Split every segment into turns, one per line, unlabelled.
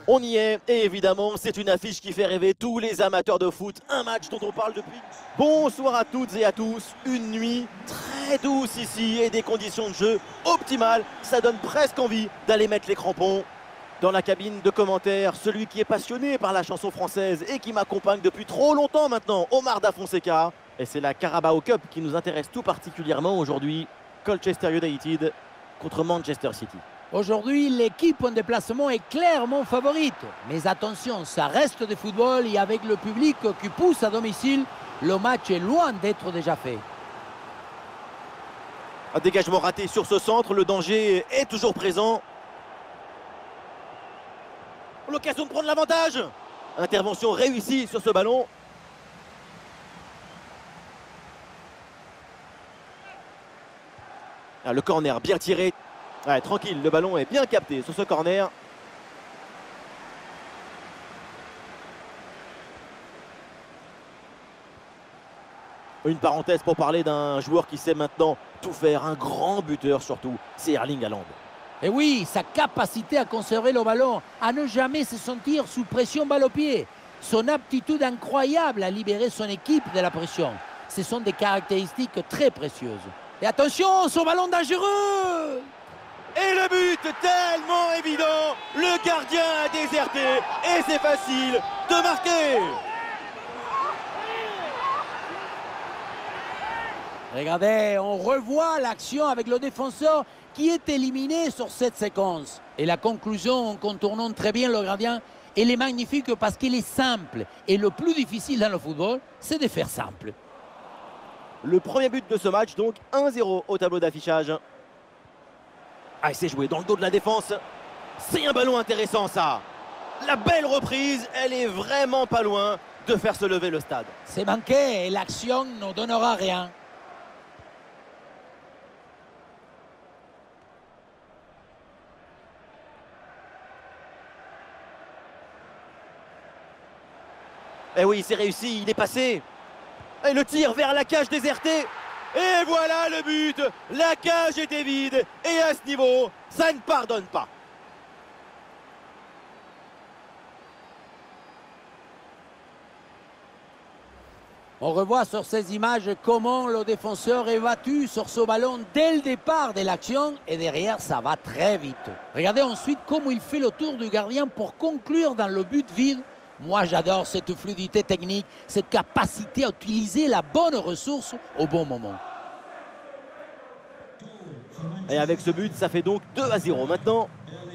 On y est, et évidemment, c'est une affiche qui fait rêver tous les amateurs de foot. Un match dont on parle depuis. Bonsoir à toutes et à tous. Une nuit très douce ici et des conditions de jeu optimales. Ça donne presque envie d'aller mettre les crampons. Dans la cabine de commentaires, celui qui est passionné par la chanson française et qui m'accompagne depuis trop longtemps maintenant, Omar Da Fonseca. Et c'est la Carabao Cup qui nous intéresse tout particulièrement aujourd'hui. Colchester United contre Manchester City.
Aujourd'hui, l'équipe en déplacement est clairement favorite. Mais attention, ça reste du football et avec le public qui pousse à domicile, le match est loin d'être déjà fait.
Un dégagement raté sur ce centre, le danger est toujours présent. L'occasion de prendre l'avantage. Intervention réussie sur ce ballon. Ah, le corner bien tiré. Ouais, tranquille, le ballon est bien capté sur ce corner. Une parenthèse pour parler d'un joueur qui sait maintenant tout faire, un grand buteur surtout, c'est Erling Haaland.
Et oui, sa capacité à conserver le ballon, à ne jamais se sentir sous pression balle au pied. Son aptitude incroyable à libérer son équipe de la pression. Ce sont des caractéristiques très précieuses. Et attention, son ballon dangereux!
Et le but tellement évident, le gardien a déserté et c'est facile de marquer.
Regardez, on revoit l'action avec le défenseur qui est éliminé sur cette séquence. Et la conclusion, en contournant très bien le gardien, elle est magnifique parce qu'elle est simple. Et le plus difficile dans le football, c'est de faire simple.
Le premier but de ce match, donc 1-0 au tableau d'affichage. Ah, il s'est joué dans le dos de la défense. C'est un ballon intéressant, ça. La belle reprise, elle est vraiment pas loin de faire se lever le stade.
C'est manqué et l'action ne donnera rien.
Eh oui, c'est réussi, il est passé. Et le tir vers la cage désertée. Et voilà le but. La cage était vide. Et à ce niveau, ça ne pardonne pas.
On revoit sur ces images comment le défenseur est battu sur ce ballon dès le départ de l'action. Et derrière, ça va très vite. Regardez ensuite comment il fait le tour du gardien pour conclure dans le but vide. Moi, j'adore cette fluidité technique, cette capacité à utiliser la bonne ressource au bon moment.
Et avec ce but, ça fait donc 2-0 maintenant.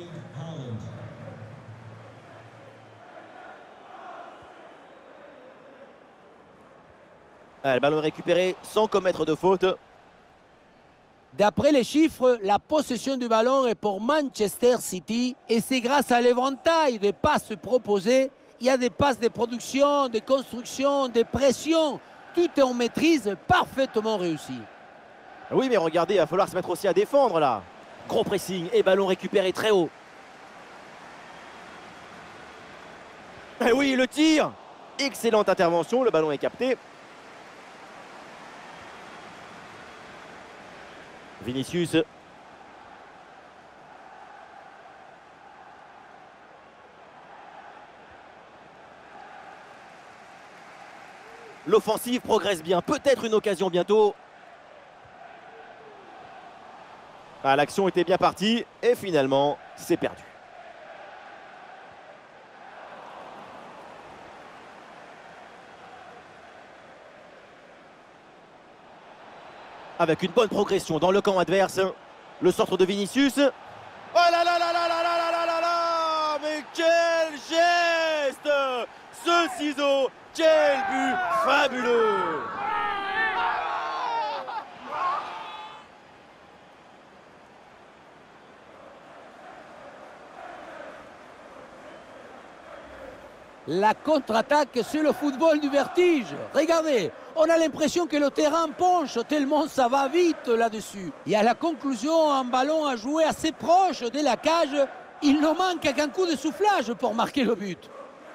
Le ballon récupéré sans commettre de faute.
D'après les chiffres, la possession du ballon est pour Manchester City et c'est grâce à l'éventail des passes proposées. Il y a des passes de production, de construction, de pression. Tout est en maîtrise, parfaitement réussi.
Oui, mais regardez, il va falloir se mettre aussi à défendre là. Gros pressing et ballon récupéré très haut. Et oui, le tir. Excellente intervention, le ballon est capté. Vinicius. L'offensive progresse bien, peut-être une occasion bientôt. Ah, l'action était bien partie et finalement, c'est perdu. Avec une bonne progression dans le camp adverse. Le centre de Vinicius. Oh là là là là là là là là là! Mais quel geste! Ce ciseau, quel but fabuleux!
La contre-attaque, c'est le football du vertige. Regardez, on a l'impression que le terrain penche tellement ça va vite là-dessus. Et à la conclusion, un ballon à jouer assez proche de la cage. Il ne manque qu'un coup de soufflage pour marquer le but.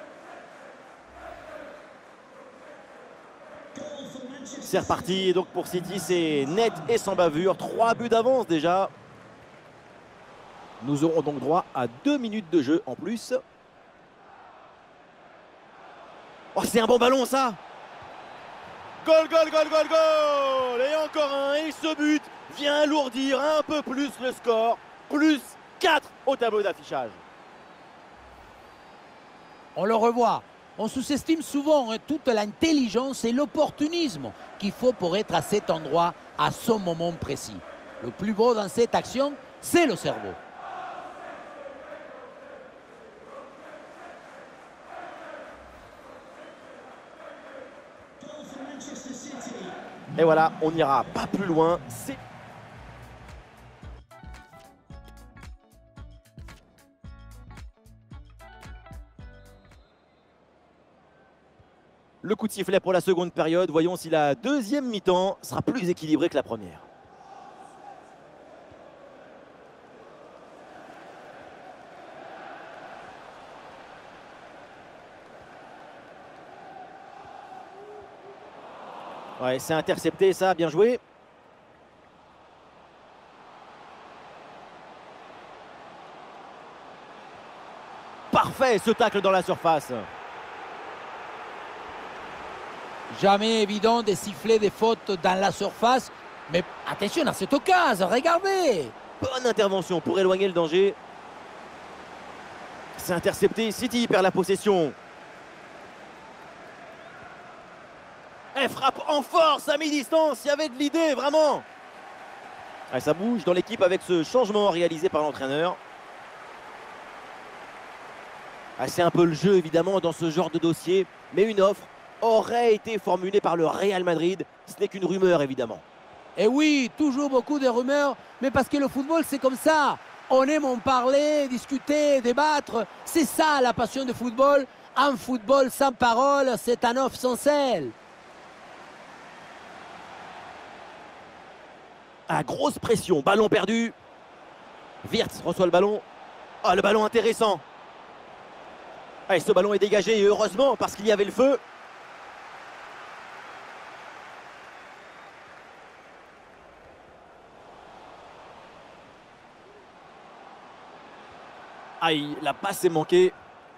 C'est reparti, et donc pour City, c'est net et sans bavure. 3 buts d'avance déjà. Nous aurons donc droit à 2 minutes de jeu en plus. Oh, c'est un bon ballon ça. Goal, goal, goal, goal, goal. Et encore un, et ce but vient alourdir un peu plus le score. Plus 4 au tableau d'affichage.
On le revoit. On sous-estime souvent toute l'intelligence et l'opportunisme qu'il faut pour être à cet endroit à ce moment précis. Le plus beau dans cette action, c'est le cerveau.
Et voilà, on n'ira pas plus loin. C'est le coup de sifflet pour la seconde période. Voyons si la deuxième mi-temps sera plus équilibrée que la première. Ouais, c'est intercepté ça, bien joué. Parfait ce tacle dans la surface.
Jamais évident de siffler des fautes dans la surface. Mais attention à cette occasion, regardez.
Bonne intervention pour éloigner le danger. C'est intercepté, City perd la possession. Elle frappe en force à mi-distance, il y avait de l'idée, vraiment. Ah, ça bouge dans l'équipe avec ce changement réalisé par l'entraîneur. Ah, c'est un peu le jeu évidemment dans ce genre de dossier, mais une offre aurait été formulée par le Real Madrid. Ce n'est qu'une rumeur évidemment.
Et oui, toujours beaucoup de rumeurs, mais parce que le football c'est comme ça. On aime en parler, discuter, débattre. C'est ça la passion du football. Un football sans parole, c'est un off sans sel.
Ah, grosse pression, ballon perdu. Wirtz reçoit le ballon. Ah, le ballon intéressant. Ah, et ce ballon est dégagé, et heureusement, parce qu'il y avait le feu. Aïe, la passe est manquée.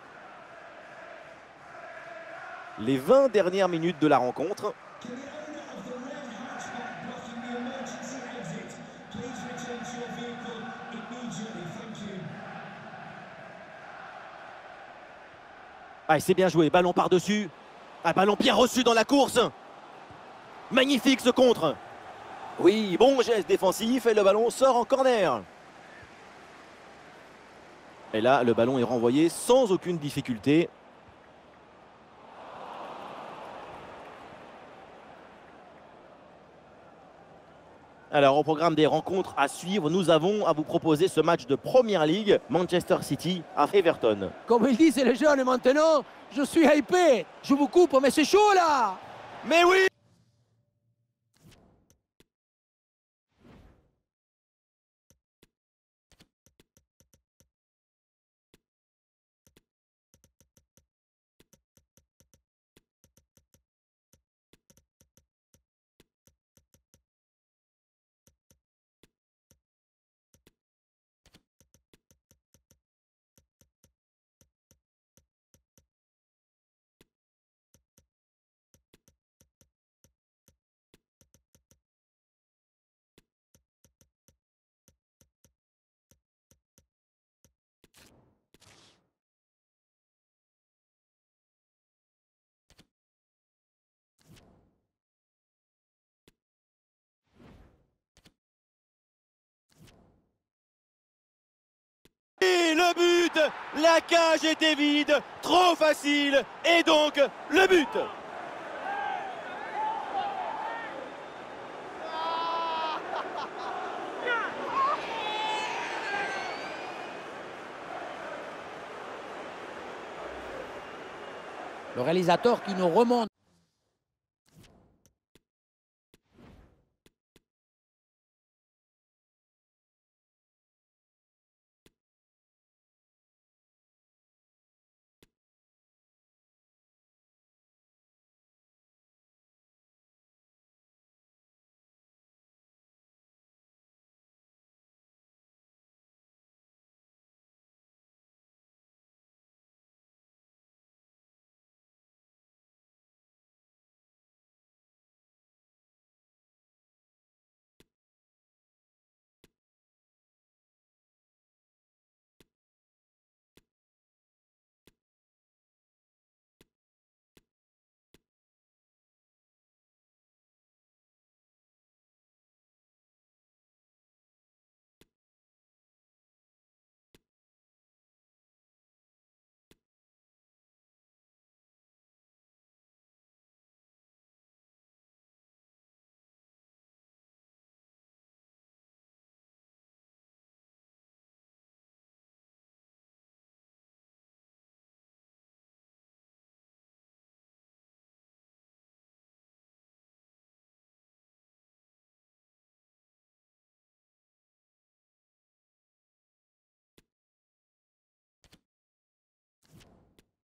Les 20 dernières minutes de la rencontre. Ah, c'est bien joué, ballon par-dessus. Un ballon bien reçu dans la course. Magnifique ce contre. Oui, bon geste défensif et le ballon sort en corner. Et là, le ballon est renvoyé sans aucune difficulté. Alors, au programme des rencontres à suivre, nous avons à vous proposer ce match de Première Ligue, Manchester City à Everton.
Comme ils disent les jeunes maintenant, je suis hypé. Je vous coupe, mais c'est chaud là.
Mais oui! Et le but! La cage était vide, trop facile, et donc le but!
Le réalisateur qui nous remonte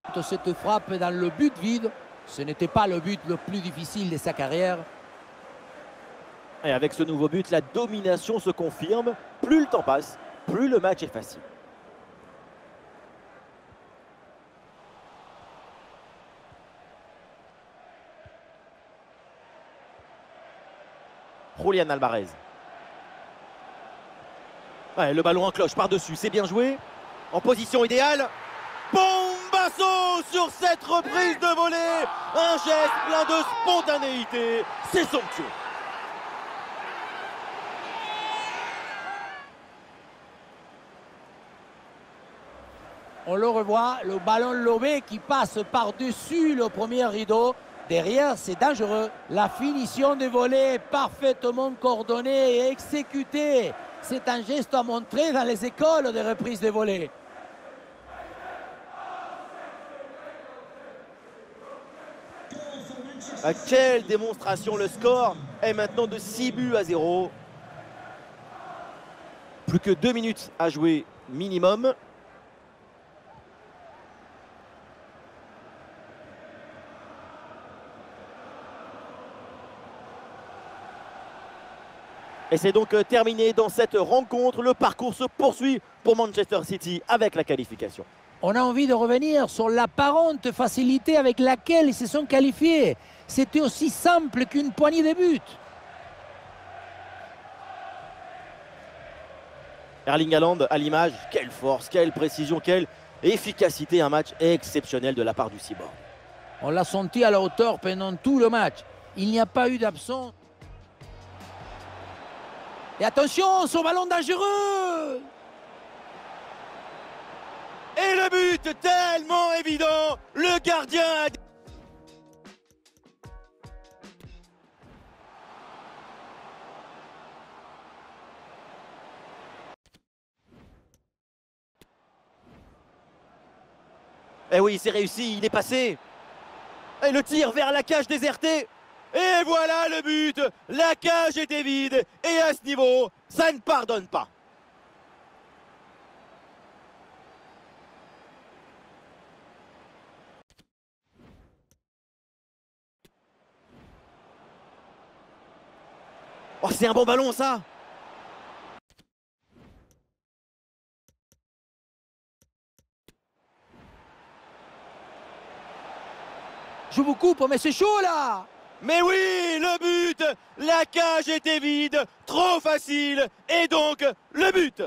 Cette frappe dans le but vide, ce n'était pas le but le plus difficile de sa carrière.
Et avec ce nouveau but, la domination se confirme. Plus le temps passe, plus le match est facile. Julián Alvarez. Ouais, le ballon en cloche par-dessus, c'est bien joué. En position idéale. Bombasso sur cette reprise de volée. Un geste plein de spontanéité. C'est somptueux.
On le revoit, le ballon lobé qui passe par-dessus le premier rideau. Derrière, c'est dangereux. La finition de volée est parfaitement coordonnée et exécutée. C'est un geste à montrer dans les écoles de reprise de volée.
Quelle démonstration, le score est maintenant de 6-0. Plus que 2 minutes à jouer minimum. Et c'est donc terminé dans cette rencontre. Le parcours se poursuit pour Manchester City avec la qualification.
On a envie de revenir sur l'apparente facilité avec laquelle ils se sont qualifiés. C'était aussi simple qu'une poignée de buts.
Erling Haaland à l'image, quelle force, quelle précision, quelle efficacité. Un match exceptionnel de la part du Cyborg.
On l'a senti à la hauteur pendant tout le match. Il n'y a pas eu d'absent. Et attention, son ballon dangereux!
Et le but tellement évident, le gardien a... Eh oui, c'est réussi, il est passé. Et le tir vers la cage désertée. Et voilà le but. La cage était vide. Et à ce niveau, ça ne pardonne pas. Oh, c'est un bon ballon, ça.
Je vous coupe, mais c'est chaud là!
Mais oui, le but! La cage était vide, trop facile, et donc le but!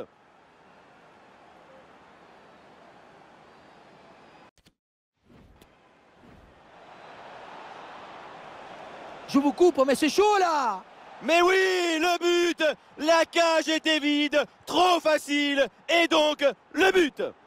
Je vous coupe, mais c'est chaud là!
Mais oui, le but! La cage était vide, trop facile, et donc le but!